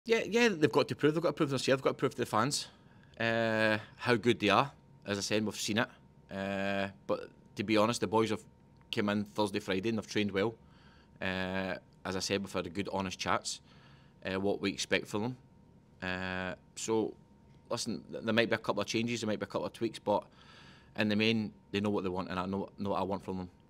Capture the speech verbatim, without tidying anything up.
Yeah, yeah, they've got to prove. They've got to prove themselves. They've got to prove to the fans uh, how good they are. As I said, we've seen it. Uh, but to be honest, the boys have come in Thursday, Friday, and they've trained well. Uh, as I said, we've had a good, honest chats. Uh, what we expect from them. Uh, so, listen, there might be a couple of changes, there might be a couple of tweaks, but in the main, they know what they want, and I know, know what I want from them.